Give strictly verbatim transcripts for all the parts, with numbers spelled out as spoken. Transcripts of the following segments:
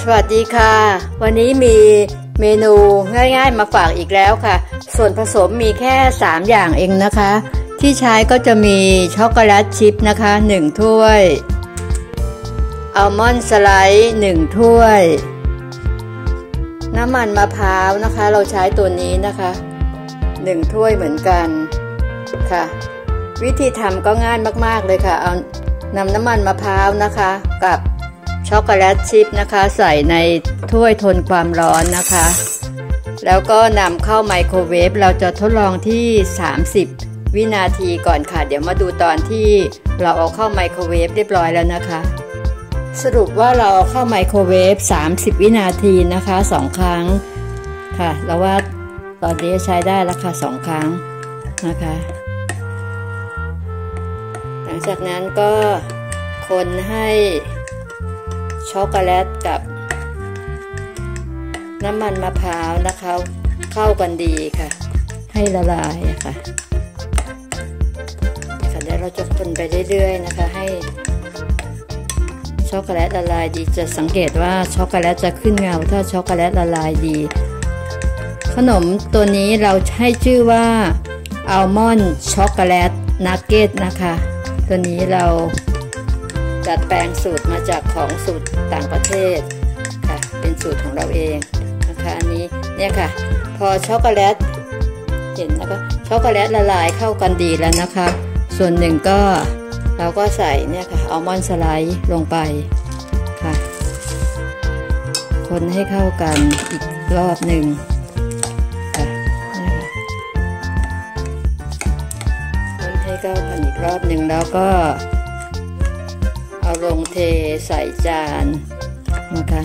วัสดีค่ะวันนี้มีเมนูง่ายๆมาฝากอีกแล้วค่ะส่วนผสมมีแค่สามอย่างเองนะคะที่ใช้ก็จะมีช็อกโกแลตชิพนะคะหนึ่งถ้วยอัลมอนด์สไลด์หนึ่งถ้วยน้ำมันมะพร้าวนะคะเราใช้ตัวนี้นะคะหนึ่งถ้วยเหมือนกันค่ะวิธีทำก็ง่ายมากๆเลยค่ะเอานำน้ำมันมะพร้าวนะคะกับช็อกโกแลตชิพนะคะใส่ในถ้วยทนความร้อนนะคะแล้วก็นำเข้าไมโครเวฟเราจะทดลองที่สามสิบวินาทีก่อนค่ะเดี๋ยวมาดูตอนที่เราเอาเข้าไมโครเวฟเรียบร้อยแล้วนะคะสรุปว่าเราเอาเข้าไมโครเวฟสามสิบวินาทีนะคะสองครั้งค่ะแล้วว่าตอนนี้ใช้ได้แล้วค่ะสองครั้งนะคะหลังจากนั้นก็คนให้ช็อกโกแลตกับน้ำมันมะพร้าวนะคะเข้ากันดีค่ะให้ละลายค่ะค่ะแล้วเราจะคนไปเรื่อยๆนะคะให้ช็อกโกแลตละลายดีจะสังเกตว่าช็อกโกแลตจะขึ้นเงาถ้าช็อกโกแลตละลายดีขนมตัวนี้เราให้ชื่อว่าอัลมอนด์ช็อกโกแลตนักเก็ตนะคะตัวนี้เราดัดแปลงสูตรมาจากของสูตรต่างประเทศค่ะเป็นสูตรของเราเองนะคะอันนี้เนี่ยค่ะพอช็อกโกแลตเห็นนะคะช็อกโกแลตละลายเข้ากันดีแล้วนะคะส่วนหนึ่งก็เราก็ใส่เนี่ยค่ะอัลมอนด์สไลด์ลงไปค่ะคนให้เข้ากันอีกรอบหนึ่งค่ะคนให้เข้ากันอีกรอบหนึ่งแล้วก็เอาลงเทใส่จานนะคะ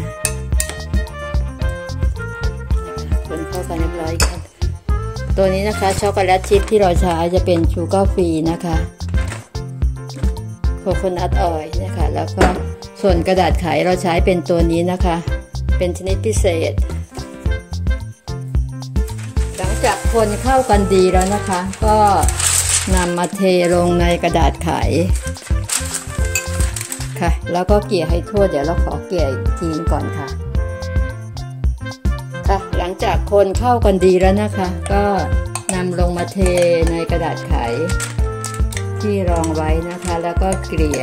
คนเข้ากันเรียบร้อยครับตัวนี้นะคะช็อกโกแลตชิพที่เราใช้จะเป็นชูการ์ฟรีนะคะโคโคนัทออยล์นะคะแล้วก็ส่วนกระดาษไขเราใช้เป็นตัวนี้นะคะเป็นชนิดพิเศษหลังจากคนเข้ากันดีแล้วนะคะก็นำมาเทลงในกระดาษไขค่ะแล้วก็เกลี่ยให้ทั่วเดี๋ยวเราขอเกลี่ยอีกทีก่อนค่ะค่ะหลังจากคนเข้ากันดีแล้วนะคะก็นำลงมาเทในกระดาษไขที่รองไว้นะคะแล้วก็เกลี่ย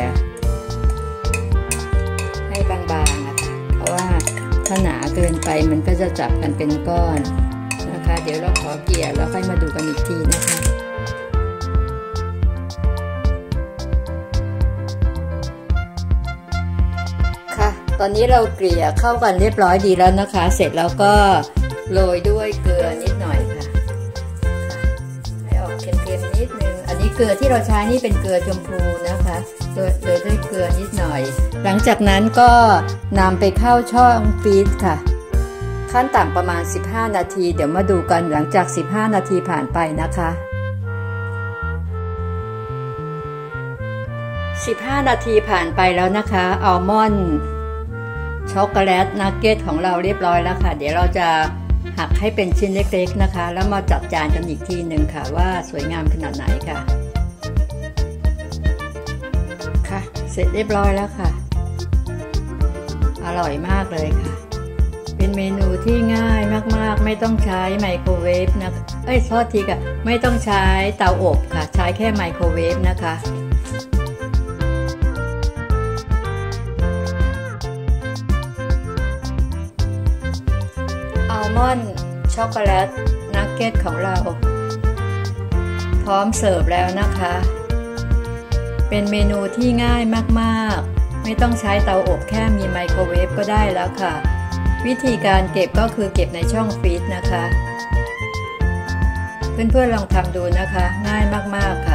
ให้บางๆนะคะเพราะว่าถ้าหนาเกินไปมันก็จะจับกันเป็นก้อนนะคะเดี๋ยวเราขอเกลี่ยแล้วค่อยมาดูกันอีกทีนะคะตอนนี้เราเกลี่ยเข้ากันเรียบร้อยดีแล้วนะคะเสร็จแล้วก็โรยด้วยเกลือนิดหน่อยค่ะให้ออกเค็มๆนิดนึงอันนี้เกลือที่เราใช้นี่เป็นเกลือชมพูนะคะโรยด้วยเกลือนิดหน่อยหลังจากนั้นก็นำไปเข้าช่องฟรีซค่ะขั้นต่ำประมาณสิบห้านาทีเดี๋ยวมาดูกันหลังจากสิบห้านาทีผ่านไปนะคะสิบห้านาทีผ่านไปแล้วนะคะอัลมอนด์ช็อกโกแลตนักเก็ตของเราเรียบร้อยแล้วค่ะเดี๋ยวเราจะหักให้เป็นชิ้นเล็กๆนะคะแล้วมาจัดจานกันอีกทีหนึ่งค่ะว่าสวยงามขนาดไหนค่ะค่ะเสร็จเรียบร้อยแล้วค่ะอร่อยมากเลยค่ะเป็นเมนูที่ง่ายมากๆไม่ต้องใช้ไมโครเวฟนะเอ้ยโทษทีค่ะไม่ต้องใช้เตาอบค่ะใช้แค่ไมโครเวฟนะคะอัลมอนด์ช็อกโกแลตนักเก็ตของเราพร้อมเสิร์ฟแล้วนะคะเป็นเมนูที่ง่ายมากๆไม่ต้องใช้เตาอบแค่มีไมโครเวฟก็ได้แล้วค่ะวิธีการเก็บก็คือเก็บในช่องฟรีซนะคะเพื่อนๆลองทำดูนะคะง่ายมากๆค่ะ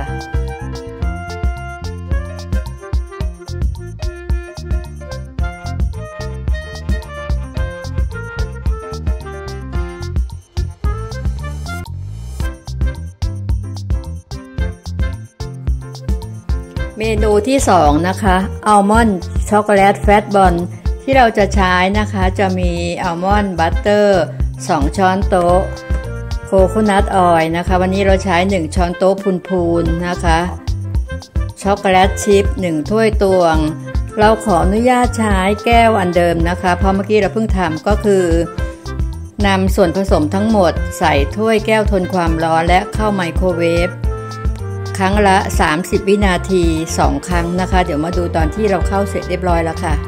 เมนูที่สองนะคะอัลมอนด์ช็อกโกแลตแฟตบอลที่เราจะใช้นะคะจะมีอัลมอนด์บัตเตอร์สองช้อนโต๊ะโคโคนัทออยล์นะคะวันนี้เราใช้หนึ่งช้อนโต๊ะพูนๆนะคะช็อกโกแลตชิพหนึ่งถ้วยตวงเราขออนุญาตใช้แก้วอันเดิมนะคะเพราะเมื่อกี้เราเพิ่งทำก็คือนำส่วนผสมทั้งหมดใส่ถ้วยแก้วทนความร้อนและเข้าไมโครเวฟครั้งละสามสิบวินาทีสองครั้งนะคะเดี๋ยวมาดูตอนที่เราเข้าเสร็จเรียบร้อยแล้วค่ะ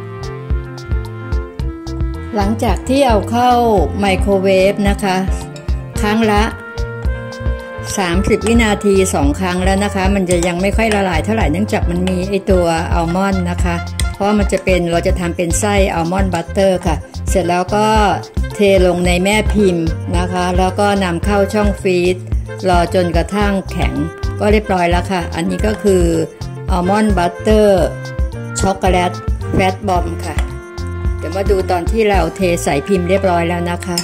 หลังจากที่เอาเข้าไมโครเวฟนะคะครั้งละสามสิบวินาทีสองครั้งแล้วนะคะมันจะยังไม่ค่อยละลายเท่าไหร่เนื่องจากมันมีไอตัวอัลมอนด์นะคะเพราะมันจะเป็นเราจะทำเป็นไส้อัลมอนด์บัตเตอร์ค่ะเสร็จแล้วก็เทลงในแม่พิมพ์นะคะแล้วก็นำเข้าช่องฟรีซรอจนกระทั่งแข็งก็เรียบร้อยแล้วค่ะอันนี้ก็คืออัลมอนด์บัตเตอร์ช็อกโกแลตแฟตบอมค่ะเดี๋ยวมาดูตอนที่เราเทใส่พิมพ์เรียบร้อยแล้วนะคะ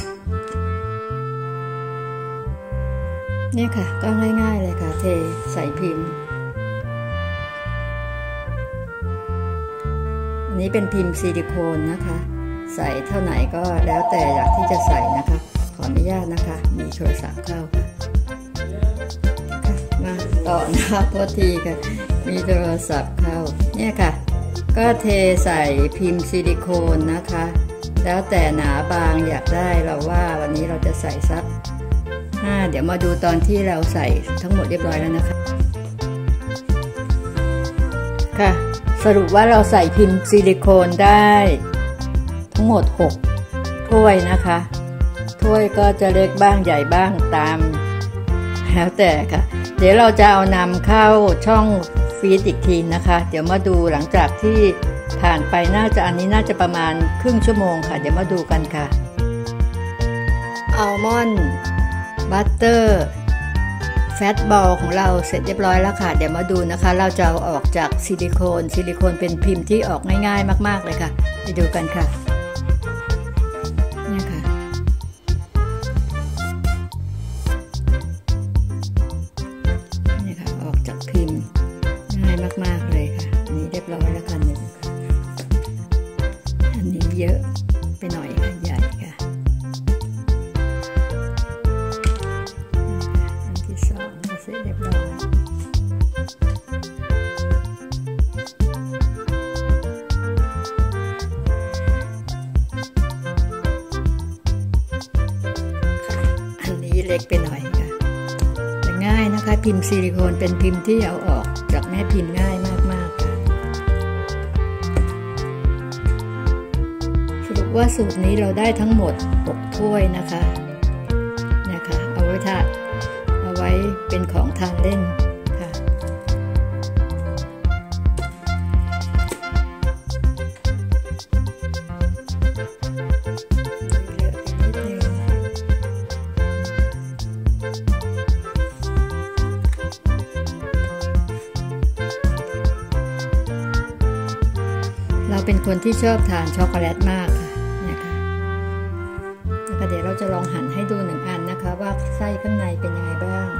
นี่ค่ะก็ง่ายๆเลยค่ะเทใส่พิมพ์อันนี้เป็นพิมพ์ซิลิโคนนะคะใส่เท่าไหนก็แล้วแต่อยากที่จะใส่นะคะขออนุญาตนะคะมีโทรศัพท์เข้าค่ะมาต่อนะคะโทษทีค่ะมีโทรศัพท์เข้าเนี่ยค่ะก็เทใส่พิมพ์ซิลิโคนนะคะแล้วแต่หนาบางอยากได้เราว่าวันนี้เราจะใส่สักห้าเดี๋ยวมาดูตอนที่เราใส่ทั้งหมดเรียบร้อยแล้วนะคะค่ะสรุปว่าเราใส่พิมพ์ซิลิโคนได้ทั้งหมดหกถ้วยนะคะถ้วยก็จะเล็กบ้างใหญ่บ้างตามแล้วแต่ค่ะเดี๋ยวเราจะเอานำเข้าช่องฟรีซอีกทีนะคะเดี๋ยวมาดูหลังจากที่ผ่านไปน่าจะอันนี้น่าจะประมาณครึ่งชั่วโมงค่ะเดี๋ยวมาดูกันค่ะอัลมอนด์บัตเตอร์แฟตบอลของเราเสร็จเรียบร้อยแล้วค่ะเดี๋ยวมาดูนะคะเราจะเอาออกจากซิลิโคนซิลิโคนเป็นพิมพ์ที่ออกง่ายๆมากๆเลยค่ะไปดูกันค่ะนี่ค่ะนี่ค่ะออกจากพิมพ์ง่ายมากๆเลยค่ะอันนี้เรียบร้อยแล้วค่ะหนึ่งอันนี้เยอะไปหน่อยค่ะใหญ่ค่ะเสร็จเรียบร้อยอันนี้เล็กไปหน่อยค่ะแต่ง่ายนะคะพิมพ์ซิลิโคนเป็นพิมพ์ที่เอาออกจากแม่พิมพ์ง่ายมากๆค่ะสรุปว่าสูตรนี้เราได้ทั้งหมดหกถ้วยนะคะนะคะเอาไว้ทานเอาไว้เป็นของทานเล่นค่ะเราเป็นคนที่ชอบทานช็อกโกแลตมากค่ะนะคะแล้วก็เดี๋ยวเราจะลองหั่นให้ดูหนึ่งอันนะคะว่าไส้ข้างในเป็นยังไงบ้าง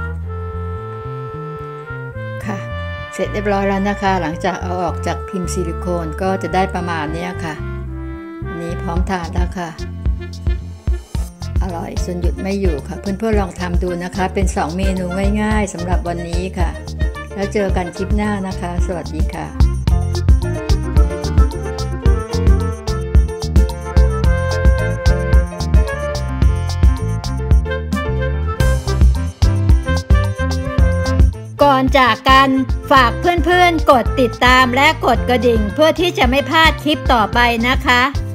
ค่ะเสร็จเรียบร้อยแล้วนะคะหลังจากเอาออกจากพิมพ์ซิลิโคนก็จะได้ประมาณนี้ค่ะอันนี้พร้อมทานแล้วค่ะอร่อยจนหยุดไม่อยู่ค่ะเพื่อนๆลองทำดูนะคะเป็นสองเมนูง่ายๆสำหรับวันนี้ค่ะแล้วเจอกันคลิปหน้านะคะสวัสดีค่ะก่อนจากกันฝากเพื่อนๆกดติดตามและกดกระดิ่งเพื่อที่จะไม่พลาดคลิปต่อไปนะคะ